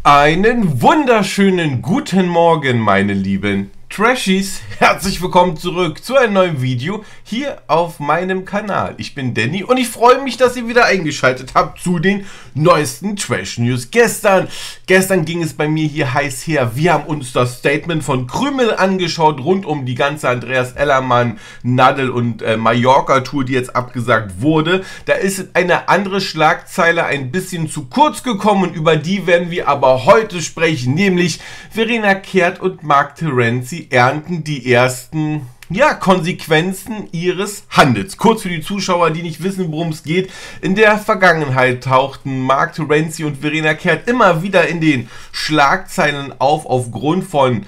Einen wunderschönen guten Morgen, meine lieben Trashies. Herzlich willkommen zurück zu einem neuen Video hier auf meinem Kanal. Ich bin Danny und ich freue mich, dass ihr wieder eingeschaltet habt zu den neuesten Trash News. Gestern ging es bei mir hier heiß her. Wir haben uns das Statement von Krümel angeschaut, rund um die ganze Andreas Ellermann, Nadel und Mallorca-Tour, die jetzt abgesagt wurde. Da ist eine andere Schlagzeile ein bisschen zu kurz gekommen und über die werden wir aber heute sprechen, nämlich Verena Kehrt und Mark Terenzi ernten die ersten Konsequenzen ihres Handels. Kurz für die Zuschauer, die nicht wissen, worum es geht. In der Vergangenheit tauchten Mark Terenzi und Verena Kehrt immer wieder in den Schlagzeilen aufgrund von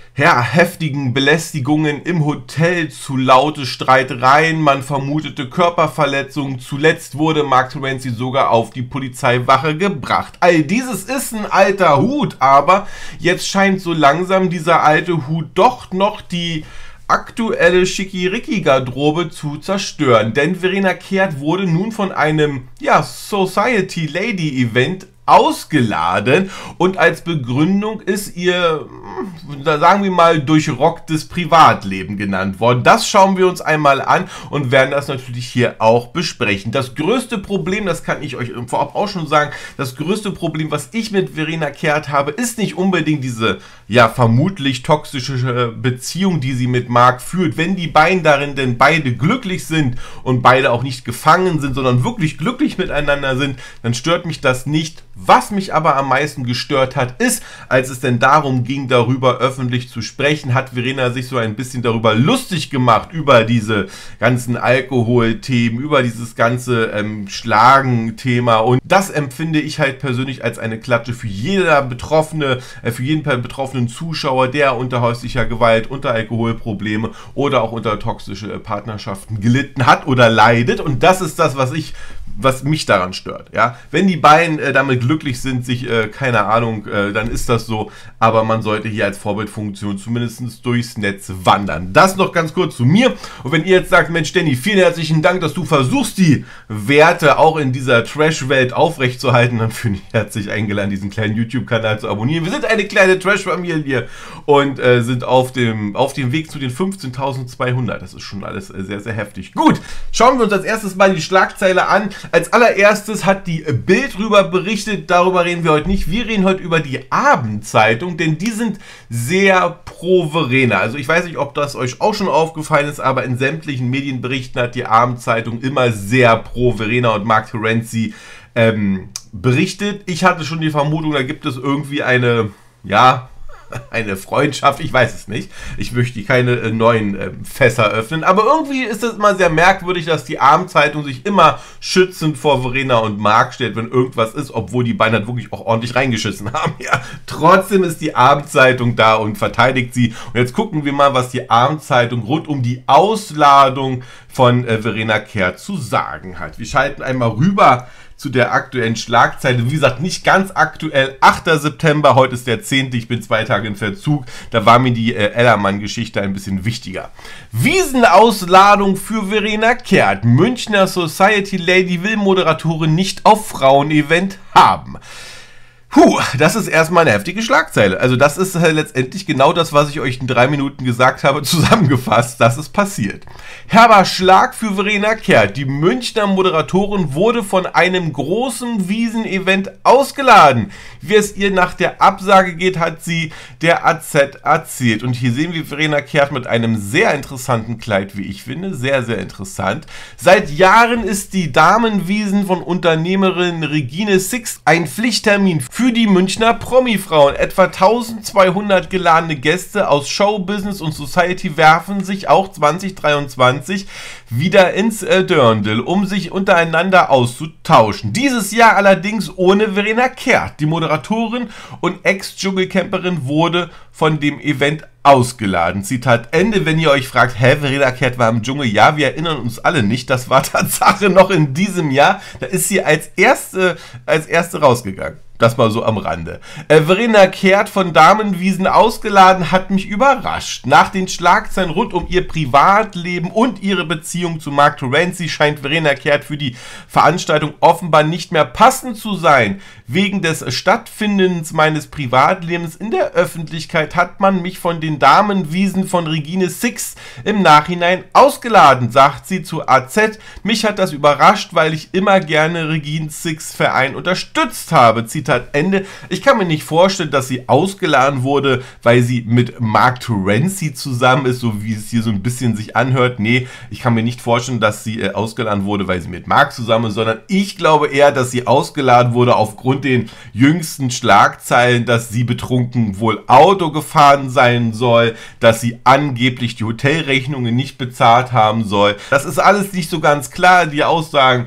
heftigen Belästigungen im Hotel, zu laute Streitereien, man vermutete Körperverletzungen. Zuletzt wurde Mark Terenzi sogar auf die Polizeiwache gebracht. All dieses ist ein alter Hut, aber jetzt scheint so langsam dieser alte Hut doch noch die aktuelle Schickiricki-Garderobe zu zerstören. Denn Verena Kehrt wurde nun von einem Society Lady Event ausgeladen und als Begründung ist ihr, sagen wir mal, durchrocktes Privatleben genannt worden. Das schauen wir uns einmal an und werden das natürlich hier auch besprechen. Das größte Problem, das kann ich euch vorab auch schon sagen, das größte Problem, was ich mit Verena Kehrt habe, ist nicht unbedingt diese, vermutlich toxische Beziehung, die sie mit Mark führt. Wenn die beiden darin denn beide glücklich sind und beide auch nicht gefangen sind, sondern wirklich glücklich miteinander sind, dann stört mich das nicht. Was mich aber am meisten gestört hat, ist, als es denn darum ging, darüber öffentlich zu sprechen, hat Verena sich so ein bisschen darüber lustig gemacht, über diese ganzen Alkoholthemen, über dieses ganze Schlagen-Thema, und das empfinde ich halt persönlich als eine Klatsche für jeder Betroffene, für jeden betroffenen Zuschauer, der unter häuslicher Gewalt, unter Alkoholprobleme oder auch unter toxische Partnerschaften gelitten hat oder leidet, und das ist das, was mich daran stört. Wenn die beiden damit glücklich sind, sich, keine Ahnung, dann ist das so, aber man sollte hier als Vorbildfunktion zumindest durchs Netz wandern. Das noch ganz kurz zu mir, und wenn ihr jetzt sagt, Mensch Danny, vielen herzlichen Dank, dass du versuchst, die Werte auch in dieser Trash-Welt aufrechtzuerhalten, dann fühle ich herzlich eingeladen, diesen kleinen YouTube-Kanal zu abonnieren. Wir sind eine kleine Trash-Familie und sind auf dem Weg zu den 15.200. Das ist schon alles sehr, sehr heftig. Gut, schauen wir uns als erstes mal die Schlagzeile an. Als allererstes hat die Bild darüber berichtet, darüber reden wir heute nicht. Wir reden heute über die Abendzeitung, denn die sind sehr pro Verena. Also ich weiß nicht, ob das euch auch schon aufgefallen ist, aber in sämtlichen Medienberichten hat die Abendzeitung immer sehr pro Verena und Mark Terenzi berichtet. Ich hatte schon die Vermutung, da gibt es irgendwie eine Freundschaft, ich weiß es nicht. Ich möchte keine neuen Fässer öffnen, aber irgendwie ist es immer sehr merkwürdig, dass die Abendzeitung sich immer schützend vor Verena und Mark stellt, wenn irgendwas ist, obwohl die beiden halt wirklich auch ordentlich reingeschissen haben. Trotzdem ist die Abendzeitung da und verteidigt sie. Und jetzt gucken wir mal, was die Abendzeitung rund um die Ausladung von Verena Kehrt zu sagen hat. Wir schalten einmal rüber zu der aktuellen Schlagzeile. Wie gesagt, nicht ganz aktuell. 8. September, heute ist der 10. Ich bin 2 Tage in Verzug. Da war mir die Ellermann-Geschichte ein bisschen wichtiger. Wiesenausladung für Verena Kehrt. Münchner Society Lady will Moderatorin nicht auf Frauenevent haben. Das ist erstmal eine heftige Schlagzeile. Also das ist letztendlich genau das, was ich euch in 3 Minuten gesagt habe, zusammengefasst. Das ist passiert. Herber Schlag für Verena Kehrt. Die Münchner Moderatorin wurde von einem großen Wiesen-Event ausgeladen. Wie es ihr nach der Absage geht, hat sie der AZ erzählt. Und hier sehen wir Verena Kehrt mit einem sehr interessanten Kleid, wie ich finde. Sehr, sehr interessant. Seit Jahren ist die Damenwiesen von Unternehmerin Regine Sixt ein Pflichttermin für die Münchner Promi-Frauen. Etwa 1200 geladene Gäste aus Showbusiness und Society werfen sich auch 2023 wieder ins Dirndl, um sich untereinander auszutauschen. Dieses Jahr allerdings ohne Verena Kehrt. Die Moderatorin und Ex-Dschungelcamperin wurde von dem Event ausgeladen. Zitat Ende. Wenn ihr euch fragt, Verena Kehrt war im Dschungel? Ja, wir erinnern uns alle nicht. Das war Tatsache noch in diesem Jahr. Da ist sie als erste rausgegangen. Das mal so am Rande. Verena Kehrt von Damenwiesen ausgeladen hat mich überrascht. Nach den Schlagzeilen rund um ihr Privatleben und ihre Beziehung zu Mark Terenzi scheint Verena Kehrt für die Veranstaltung offenbar nicht mehr passend zu sein. Wegen des Stattfindens meines Privatlebens in der Öffentlichkeit hat man mich von den Damenwiesen von Regine Six im Nachhinein ausgeladen, sagt sie zu AZ. Mich hat das überrascht, weil ich immer gerne Regine Six Verein unterstützt habe. Zitat Ende. Ich kann mir nicht vorstellen, dass sie ausgeladen wurde, weil sie mit Mark Terenzi zusammen ist, so wie es hier so ein bisschen sich anhört. Nee, ich kann mir nicht vorstellen, dass sie ausgeladen wurde, weil sie mit Mark zusammen ist, sondern ich glaube eher, dass sie ausgeladen wurde aufgrund den jüngsten Schlagzeilen, dass sie betrunken wohl Auto gefahren sein soll, dass sie angeblich die Hotelrechnungen nicht bezahlt haben soll. Das ist alles nicht so ganz klar. Die Aussagen,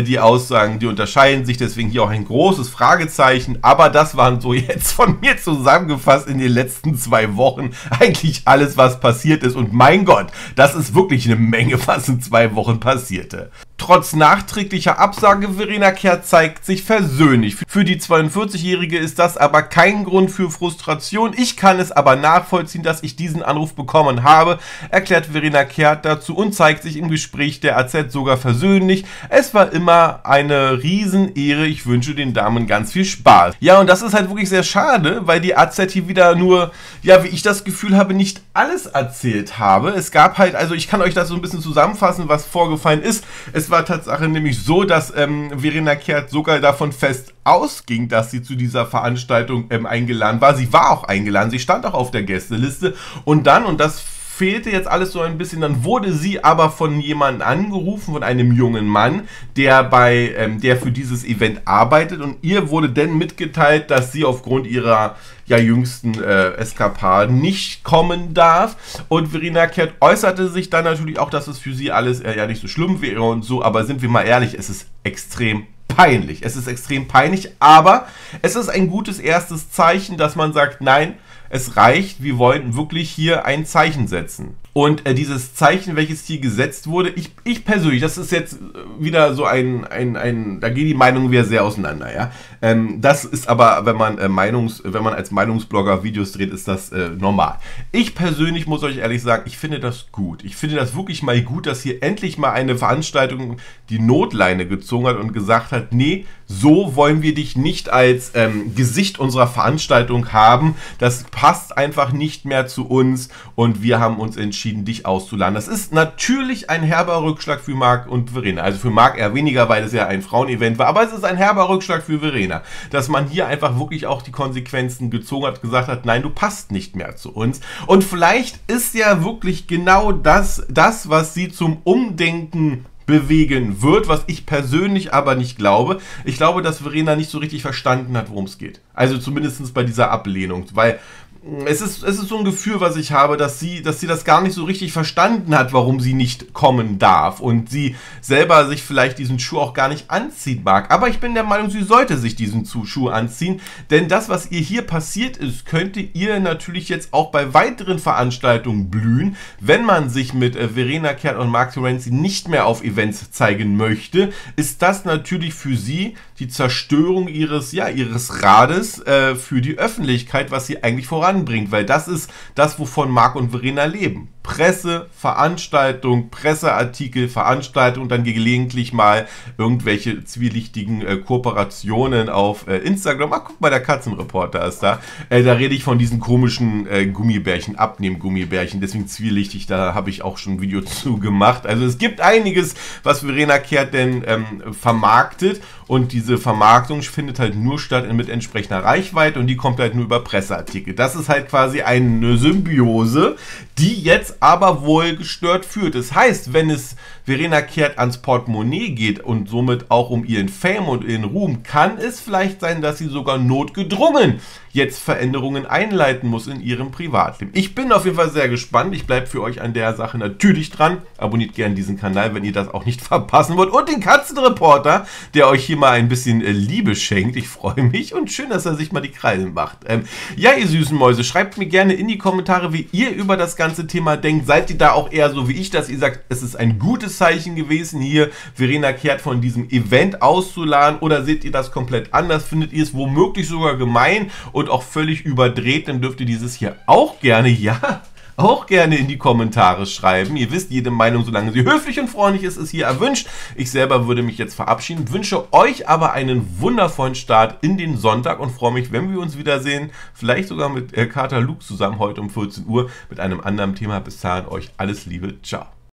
die unterscheiden sich, deswegen hier auch ein großes Fragezeichen. Aber das waren so jetzt von mir zusammengefasst in den letzten 2 Wochen eigentlich alles, was passiert ist. Und mein Gott, das ist wirklich eine Menge, was in 2 Wochen passierte. Trotz nachträglicher Absage Verena Kehrt zeigt sich versöhnlich. Für die 42-Jährige ist das aber kein Grund für Frustration. Ich kann es aber nachvollziehen, dass ich diesen Anruf bekommen habe, erklärt Verena Kehrt dazu und zeigt sich im Gespräch der AZ sogar versöhnlich. Es war immer eine Riesenehre. Ich wünsche den Damen ganz viel Spaß. Ja, und das ist halt wirklich sehr schade, weil die AZ hier wieder nur, ja, wie ich das Gefühl habe, nicht alles erzählt habe. Es gab halt, also ich kann euch das so ein bisschen zusammenfassen, was vorgefallen ist. Es war Tatsache nämlich so, dass Verena Kehrt sogar davon fest ausging, dass sie zu dieser Veranstaltung eingeladen war. Sie war auch eingeladen, sie stand auch auf der Gästeliste und dann, und das fehlte jetzt alles so ein bisschen, dann wurde sie aber von jemandem angerufen, von einem jungen Mann, der für dieses Event arbeitet, und ihr wurde dann mitgeteilt, dass sie aufgrund ihrer jüngsten Eskapaden nicht kommen darf. Und Verena Kehrt äußerte sich dann natürlich auch, dass es für sie alles ja nicht so schlimm wäre und so, aber sind wir mal ehrlich, es ist extrem peinlich. Es ist extrem peinlich, aber es ist ein gutes erstes Zeichen, dass man sagt, nein, es reicht, wir wollen wirklich hier ein Zeichen setzen. Und dieses Zeichen, welches hier gesetzt wurde, ich persönlich, das ist jetzt wieder so da gehen die Meinungen wieder sehr auseinander, ja. Das ist aber, wenn man als Meinungsblogger Videos dreht, ist das normal. Ich persönlich muss euch ehrlich sagen, ich finde das gut. Ich finde das wirklich mal gut, dass hier endlich mal eine Veranstaltung die Notleine gezogen hat und gesagt hat, nee, so wollen wir dich nicht als Gesicht unserer Veranstaltung haben. Das passt einfach nicht mehr zu uns und wir haben uns entschieden, dich auszuladen. Das ist natürlich ein herber Rückschlag für Mark und Verena. Also für Mark eher weniger, weil es ja ein Frauenevent war, aber es ist ein herber Rückschlag für Verena, dass man hier einfach wirklich auch die Konsequenzen gezogen hat, gesagt hat, nein, du passt nicht mehr zu uns. Und vielleicht ist ja wirklich genau das, was sie zum Umdenken bewegen wird, was ich persönlich aber nicht glaube. Ich glaube, dass Verena nicht so richtig verstanden hat, worum es geht. Also zumindest bei dieser Ablehnung, weil es ist so ein Gefühl, was ich habe, dass sie das gar nicht so richtig verstanden hat, warum sie nicht kommen darf und sie selber sich vielleicht diesen Schuh auch gar nicht anziehen mag. Aber ich bin der Meinung, sie sollte sich diesen Schuh anziehen, denn das, was ihr hier passiert ist, könnte ihr natürlich jetzt auch bei weiteren Veranstaltungen blühen, wenn man sich mit Verena Kehrt und Mark Terenzi nicht mehr auf Events zeigen möchte, ist das natürlich für sie die Zerstörung ihres Rades für die Öffentlichkeit, was sie eigentlich voranbringt, weil das ist das, wovon Mark und Verena leben. Presse, Veranstaltung, Presseartikel, Veranstaltung und dann gelegentlich mal irgendwelche zwielichtigen Kooperationen auf Instagram. Ach, guck mal, der Katzenreporter ist da. Da rede ich von diesen komischen Gummibärchen, Abnehm-Gummibärchen, deswegen zwielichtig, da habe ich auch schon ein Video zu gemacht. Also es gibt einiges, was Verena Kehrt denn vermarktet, und diese Vermarktung findet halt nur statt mit entsprechender Reichweite und die kommt halt nur über Presseartikel. Das ist halt quasi eine Symbiose, die jetzt aber wohl gestört führt. Das heißt, wenn es Verena Kehrt ans Portemonnaie geht und somit auch um ihren Fame und ihren Ruhm, kann es vielleicht sein, dass sie sogar notgedrungen jetzt Veränderungen einleiten muss in ihrem Privatleben. Ich bin auf jeden Fall sehr gespannt. Ich bleibe für euch an der Sache natürlich dran. Abonniert gerne diesen Kanal, wenn ihr das auch nicht verpassen wollt. Und den Katzenreporter, der euch hier mal ein bisschen Liebe schenkt. Ich freue mich und schön, dass er sich mal die Kreise macht. Ja, ihr süßen Mäuse, schreibt mir gerne in die Kommentare, wie ihr über das ganze Thema denkt? Seid ihr da auch eher so wie ich, dass ihr sagt, es ist ein gutes Zeichen gewesen, hier Verena Kehrt von diesem Event auszuladen? Oder seht ihr das komplett anders? Findet ihr es womöglich sogar gemein und auch völlig überdreht? Dann dürft ihr dieses hier auch gerne, auch gerne in die Kommentare schreiben. Ihr wisst, jede Meinung, solange sie höflich und freundlich ist, ist hier erwünscht. Ich selber würde mich jetzt verabschieden, wünsche euch aber einen wundervollen Start in den Sonntag und freue mich, wenn wir uns wiedersehen. Vielleicht sogar mit Kater Luke zusammen heute um 14 Uhr mit einem anderen Thema. Bis dahin euch alles Liebe. Ciao.